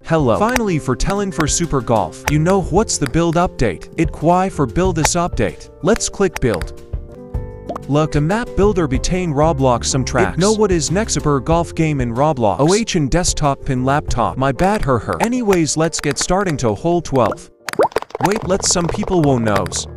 Hello. Finally for telling for Super Golf. You know what's the build update? It quay for build this update. Let's click build. Look, the map builder betain Roblox some tracks. It know what is next super golf game in Roblox. OH and desktop pin laptop. My bad her. Anyways, let's get starting to hole 12. Wait, let's some people won't knows.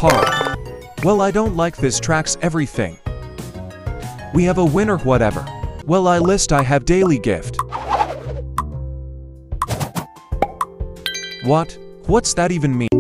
par. Well, I don't like this tracks everything. We have a winner whatever. Well, I have daily gift. What? What's that even mean?